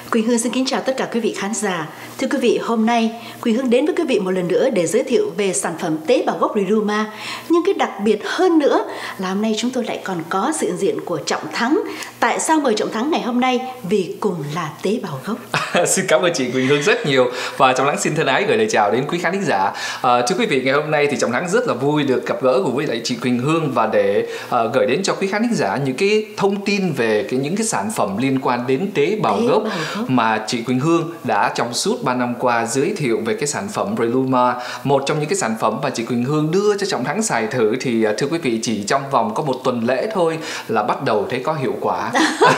Quỳnh Hương xin kính chào tất cả quý vị khán giả. Thưa quý vị, hôm nay Quỳnh Hương đến với quý vị một lần nữa để giới thiệu về sản phẩm tế bào gốc Riluma. Nhưng cái đặc biệt hơn nữa là hôm nay chúng tôi lại còn có sự hiện diện của Trọng Thắng. Tại sao mời Trọng Thắng ngày hôm nay? Vì cùng là tế bào gốc. Xin cảm ơn chị Quỳnh Hương rất nhiều. Và Trọng Thắng xin thân ái gửi lời chào đến quý khán giả. Thưa quý vị, ngày hôm nay thì Trọng Thắng rất là vui được gặp gỡ cùng với lại chị Quỳnh Hương và để gửi đến cho quý khán giả những cái thông tin về những cái sản phẩm liên quan đến tế bào gốc mà chị Quỳnh Hương đã trong suốt 3 năm qua giới thiệu về cái sản phẩm Riluma. Một trong những cái sản phẩm mà chị Quỳnh Hương đưa cho Trọng Thắng xài thử thì thưa quý vị, chỉ trong vòng có 1 tuần lễ thôi là bắt đầu thấy có hiệu quả.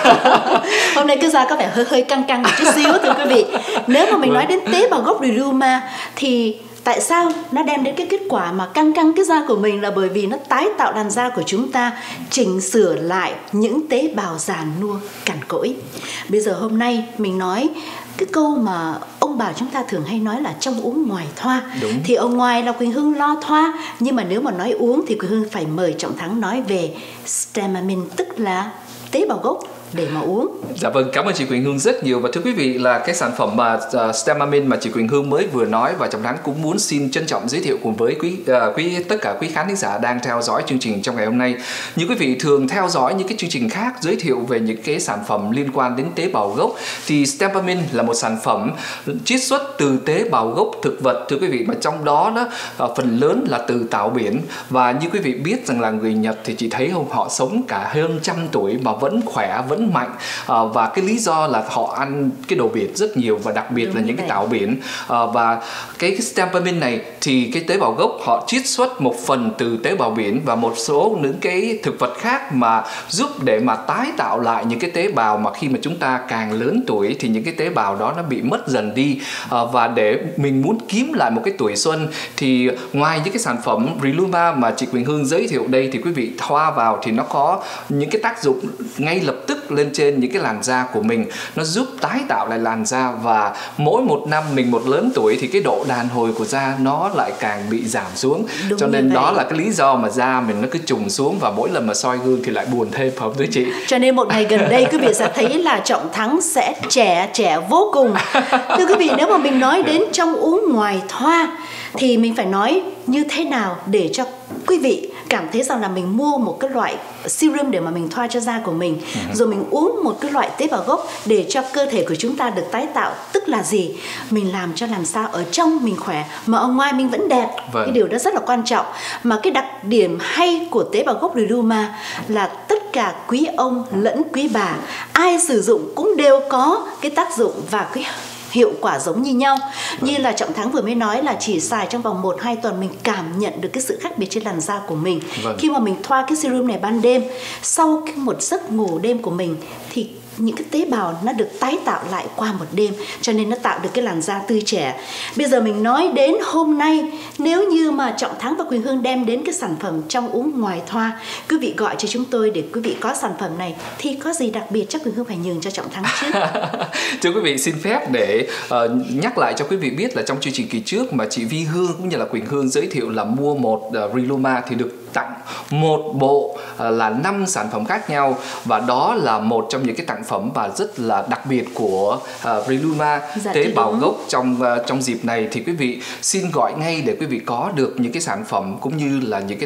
Hôm nay cứ ra có vẻ hơi căng một chút xíu thưa quý vị. Nếu mà mình nói đến tế bào gốc Riluma thì tại sao nó đem đến cái kết quả mà căng cái da của mình, là bởi vì nó tái tạo làn da của chúng ta, chỉnh sửa lại những tế bào già nua cằn cỗi. Bây giờ hôm nay mình nói cái câu mà ông bà chúng ta thường hay nói là trong uống ngoài thoa. Đúng. Thì ở ngoài là Quỳnh Hương lo thoa, nhưng mà nếu mà nói uống thì Quỳnh Hương phải mời Trọng Thắng nói về Stemamine, tức là tế bào gốc để mà uống. Dạ vâng, cảm ơn chị Quỳnh Hương rất nhiều. Và thưa quý vị, là cái sản phẩm mà Stemamine mà chị Quỳnh Hương mới vừa nói và Trọng Thắng cũng muốn xin trân trọng giới thiệu cùng với tất cả quý khán giả đang theo dõi chương trình trong ngày hôm nay. Như quý vị thường theo dõi những cái chương trình khác giới thiệu về những cái sản phẩm liên quan đến tế bào gốc, thì Stemamine là một sản phẩm chiết xuất từ tế bào gốc thực vật, thưa quý vị, mà trong đó phần lớn là từ tảo biển. Và như quý vị biết rằng là người Nhật thì chị thấy không, họ sống cả hơn 100 tuổi mà vẫn khỏe, vẫn mạnh, và cái lý do là họ ăn cái đồ biển rất nhiều, và đặc biệt là những cái tảo biển. Và cái Stemamine này thì cái tế bào gốc họ chiết xuất một phần từ tế bào biển và một số những cái thực vật khác mà giúp để mà tái tạo lại những cái tế bào mà khi mà chúng ta càng lớn tuổi thì những cái tế bào đó nó bị mất dần đi. Và để mình muốn kiếm lại một cái tuổi xuân thì ngoài những cái sản phẩm Riluma mà chị Quỳnh Hương giới thiệu đây, thì quý vị thoa vào thì nó có những cái tác dụng ngay lập tức lên trên những cái làn da của mình, nó giúp tái tạo lại làn da. Và mỗi một năm mình một lớn tuổi thì cái độ đàn hồi của da nó lại càng bị giảm xuống. Đúng, cho nên đó là cái lý do mà da mình nó cứ trùng xuống, và mỗi lần mà soi gương thì lại buồn thêm, phải không thưa chị? Cho nên một ngày gần đây quý vị sẽ thấy là Trọng Thắng sẽ trẻ vô cùng. Thưa quý vị, nếu mà mình nói đến trong uống ngoài thoa thì mình phải nói như thế nào để cho quý vị cảm thấy rằng là mình mua một cái loại serum để mà mình thoa cho da của mình, rồi mình uống một cái loại tế bào gốc để cho cơ thể của chúng ta được tái tạo. Tức là gì? Mình làm cho làm sao ở trong mình khỏe mà ở ngoài mình vẫn đẹp. Vâng. Cái điều đó rất là quan trọng. Mà cái đặc điểm hay của tế bào gốc Riluma là tất cả quý ông lẫn quý bà, ai sử dụng cũng đều có cái tác dụng và cái hiệu quả giống như nhau. Như là Trọng Thắng vừa mới nói là chỉ xài trong vòng 1-2 tuần mình cảm nhận được cái sự khác biệt trên làn da của mình. Khi mà mình thoa cái serum này ban đêm, sau một giấc ngủ đêm của mình thì những cái tế bào nó được tái tạo lại qua một đêm, cho nên nó tạo được cái làn da tươi trẻ. Bây giờ mình nói đến hôm nay, nếu như mà Trọng Thắng và Quỳnh Hương đem đến cái sản phẩm trong uống ngoài thoa, quý vị gọi cho chúng tôi để quý vị có sản phẩm này thì có gì đặc biệt chắc Quỳnh Hương phải nhường cho Trọng Thắng chứ. Thưa quý vị, xin phép để nhắc lại cho quý vị biết là trong chương trình kỳ trước mà chị Vi Hương cũng như là Quỳnh Hương giới thiệu là mua một Riluma thì được tặng một bộ là 5 sản phẩm khác nhau, và đó là một trong những cái tặng phẩm và rất là đặc biệt của Riluma tế bào gốc trong dịp này. Thì quý vị xin gọi ngay để quý vị có được những cái sản phẩm cũng như là những cái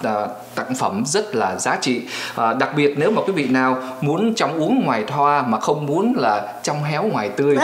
tặng phẩm rất là giá trị. Đặc biệt nếu mà quý vị nào muốn trong uống ngoài thoa mà không muốn là trong héo ngoài tươi,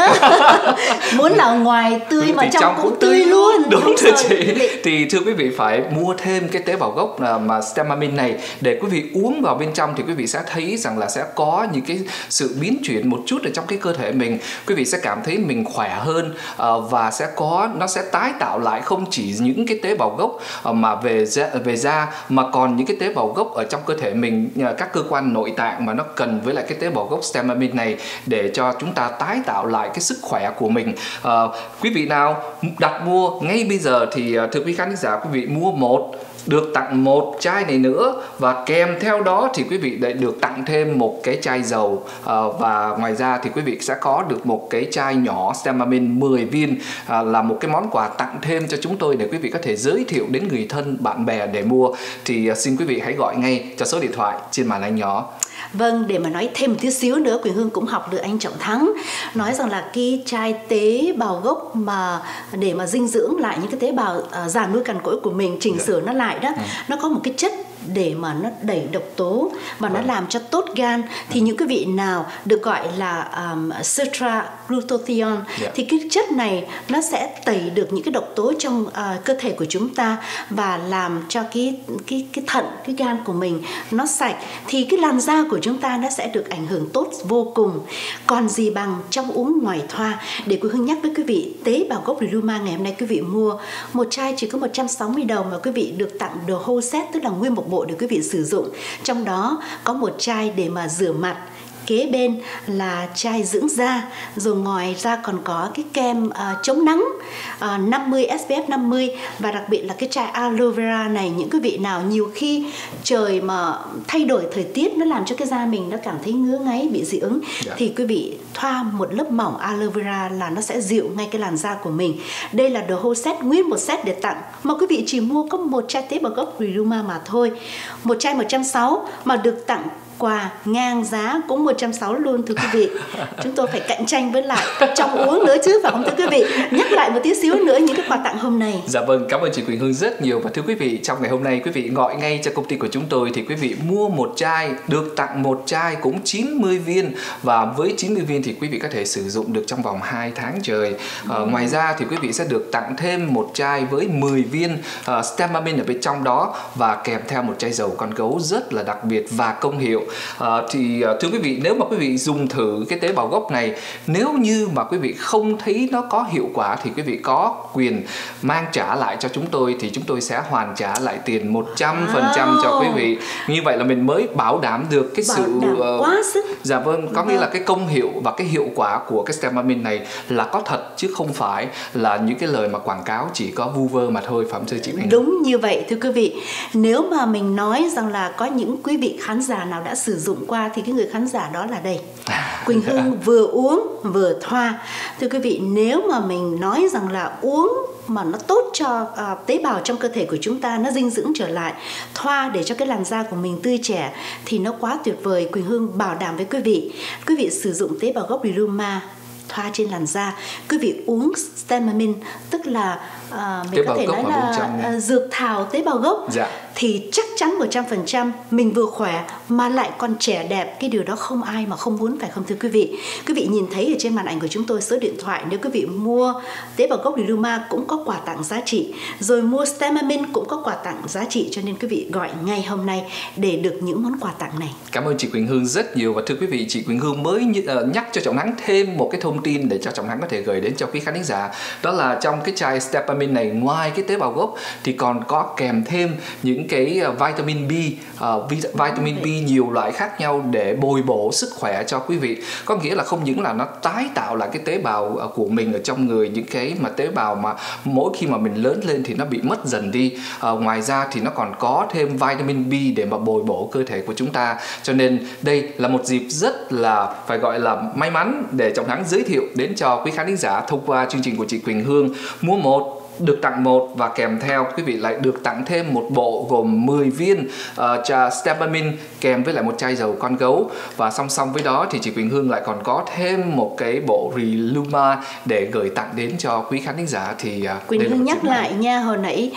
muốn là ngoài tươi mà trong cũng tươi luôn. Đúng thưa chị. Thì thưa quý vị phải mua thêm cái tế bào gốc mà Stemamine này để quý vị uống vào bên trong, thì quý vị sẽ thấy rằng là sẽ có những cái sự biến chuyển một chút ở trong cái cơ thể mình. Quý vị sẽ cảm thấy mình khỏe hơn, và nó sẽ tái tạo lại không chỉ những cái tế bào gốc mà về da, mà còn những cái tế bào gốc ở trong cơ thể mình, các cơ quan nội tạng mà nó cần với lại cái tế bào gốc Stemamine này để cho chúng ta tái tạo lại cái sức khỏe của mình. Quý vị nào đặt mua ngay bây giờ thì thưa quý khán giả, quý vị mua một được tặng một chai này nữa, và kèm theo đó thì quý vị lại được tặng thêm một cái chai dầu, và ngoài ra thì quý vị sẽ có được một cái chai nhỏ Stemamine 10 viên, là một cái món quà tặng thêm cho chúng tôi để quý vị có thể giới thiệu đến người thân bạn bè để mua. Thì xin quý vị hãy gọi ngay cho số điện thoại trên màn hình nhỏ. Vâng, để mà nói thêm một tí xíu nữa, Quỳnh Hương cũng học được anh Trọng Thắng nói rằng là cái chai tế bào gốc mà để mà dinh dưỡng lại những cái tế bào già nuôi cằn cỗi của mình, chỉnh sửa nó lại đó, nó có một cái chất để mà nó đẩy độc tố và nó làm cho tốt gan. Thì những cái vị nào được gọi là tetraglutathione thì cái chất này nó sẽ tẩy được những cái độc tố trong cơ thể của chúng ta và làm cho cái thận, cái gan của mình nó sạch, thì cái làn da của chúng ta nó sẽ được ảnh hưởng tốt vô cùng. Còn gì bằng trong uống ngoài thoa. Để Quỳnh Hương nhắc với quý vị, tế bào gốc Riluma ngày hôm nay quý vị mua một chai chỉ có 160 đồng mà quý vị được tặng the whole set, tức là nguyên một bộ để quý vị sử dụng. Trong đó có một chai để mà rửa mặt, kế bên là chai dưỡng da, rồi ngoài ra còn có cái kem chống nắng 50 SPF 50, và đặc biệt là cái chai aloe vera này. Những cái vị nào nhiều khi trời mà thay đổi thời tiết nó làm cho cái da mình nó cảm thấy ngứa ngáy, bị dị ứng, thì quý vị thoa một lớp mỏng aloe vera là nó sẽ dịu ngay cái làn da của mình. Đây là the whole set, nguyên một set để tặng mà quý vị chỉ mua có một chai tế bào gốc Riluma mà thôi. Một chai 160 mà được tặng quà ngang giá cũng 160 luôn, thưa quý vị. Chúng tôi phải cạnh tranh với lại trong uống nữa chứ, phải không thưa quý vị? Nhắc lại một tí xíu nữa những cái quà tặng hôm nay. Dạ vâng, cảm ơn chị Quỳnh Hương rất nhiều. Và thưa quý vị, trong ngày hôm nay quý vị gọi ngay cho công ty của chúng tôi thì quý vị mua một chai được tặng một chai cũng 90 viên, và với 90 viên thì quý vị có thể sử dụng được trong vòng 2 tháng trời. Ngoài ra thì quý vị sẽ được tặng thêm một chai với 10 viên Stemamine ở bên trong đó, và kèm theo một chai dầu con gấu rất là đặc biệt và công hiệu. Thưa quý vị, nếu mà quý vị dùng thử cái tế bào gốc này, nếu như mà quý vị không thấy nó có hiệu quả thì quý vị có quyền mang trả lại cho chúng tôi, thì chúng tôi sẽ hoàn trả lại tiền 100% cho quý vị. Như vậy là mình mới bảo đảm được cái sự quá sức. Dạ vâng, có nghĩa là cái công hiệu và cái hiệu quả của cái Stemamine này là có thật, chứ không phải là những cái lời mà quảng cáo chỉ có vu vơ mà thôi, phải không thưa chị Quỳnh? Đúng như vậy thưa quý vị. Nếu mà mình nói rằng là có những quý vị khán giả nào đã sử dụng qua thì cái người khán giả đó là đây, Quỳnh Hương vừa uống vừa thoa. Thưa quý vị, nếu mà mình nói rằng là uống mà nó tốt cho tế bào trong cơ thể của chúng ta, nó dinh dưỡng trở lại, thoa để cho cái làn da của mình tươi trẻ thì nó quá tuyệt vời. Quỳnh Hương bảo đảm với quý vị sử dụng tế bào gốc Riluma thoa trên làn da, quý vị uống Stemamine, tức là mình có thể nói là dược thảo tế bào gốc, thì chắc chắn 100% mình vừa khỏe mà lại còn trẻ đẹp. Cái điều đó không ai mà không muốn, phải không thưa quý vị? Quý vị nhìn thấy ở trên màn ảnh của chúng tôi số điện thoại, nếu quý vị mua tế bào gốc Riluma cũng có quà tặng giá trị, rồi mua Stemamine cũng có quà tặng giá trị, cho nên quý vị gọi ngay hôm nay để được những món quà tặng này. Cảm ơn chị Quỳnh Hương rất nhiều. Và thưa quý vị, chị Quỳnh Hương mới nhắc cho Trọng Thắng thêm một cái thông tin để cho Trọng Thắng có thể gửi đến cho quý khán thính giả. Đó là trong cái chai Stemamine này, ngoài cái tế bào gốc thì còn có kèm thêm những cái vitamin B, vitamin B nhiều loại khác nhau để bồi bổ sức khỏe cho quý vị. Có nghĩa là không những là nó tái tạo lại cái tế bào của mình ở trong người, những cái mà tế bào mà mỗi khi mà mình lớn lên thì nó bị mất dần đi. Ngoài ra thì nó còn có thêm vitamin B để mà bồi bổ cơ thể của chúng ta. Cho nên đây là một dịp rất là phải gọi là may mắn để Trọng Thắng giới thiệu đến cho quý khán thính giả thông qua chương trình của chị Quỳnh Hương. Mua một được tặng một, và kèm theo quý vị lại được tặng thêm một bộ gồm 10 viên Stemamine kèm với lại một chai dầu con gấu. Và song song với đó thì chị Quỳnh Hương lại còn có thêm một cái bộ Riluma để gửi tặng đến cho quý khán thính giả. Thì Quỳnh Hương nhắc lại nha, hồi nãy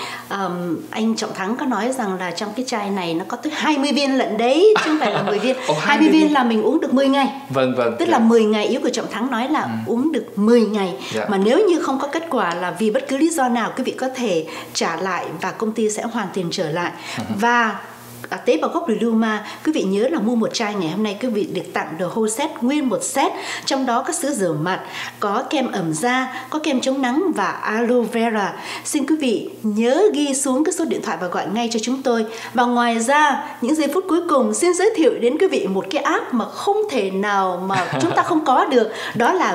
anh Trọng Thắng có nói rằng là trong cái chai này nó có tới 20 viên lận đấy, chứ không phải là 10 viên. 20 viên là mình uống được 10 ngày. Vâng. Tức là 10 ngày, ý của Trọng Thắng nói là uống được 10 ngày. Mà nếu như không có kết quả là vì bất cứ lý do nào, quý vị có thể trả lại và công ty sẽ hoàn tiền trở lại. Và tế bào gốc Riluma, quý vị nhớ là mua một chai ngày hôm nay quý vị được tặng the whole set, nguyên một set. Trong đó có sữa rửa mặt, có kem ẩm da, có kem chống nắng và aloe vera. Xin quý vị nhớ ghi xuống cái số điện thoại và gọi ngay cho chúng tôi. Và ngoài ra, những giây phút cuối cùng xin giới thiệu đến quý vị một cái app mà không thể nào mà chúng ta không có được, đó là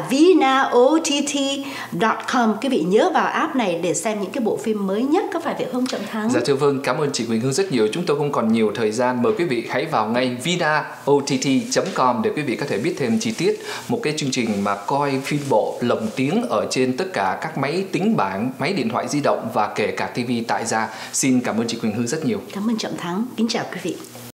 vinaott.com. Quý vị nhớ vào app này để xem những cái bộ phim mới nhất, có phải vậy không Trọng Thắng? Dạ thưa vâng, cảm ơn chị Quỳnh Hương rất nhiều. Chúng tôi không còn nhiều thời gian, mời quý vị hãy vào ngay vinaott.com để quý vị có thể biết thêm chi tiết. Một cái chương trình mà coi phim bộ lồng tiếng ở trên tất cả các máy tính bảng, máy điện thoại di động và kể cả TV tại gia. Xin cảm ơn chị Quỳnh Hương rất nhiều. Cảm ơn Trọng Thắng. Kính chào quý vị.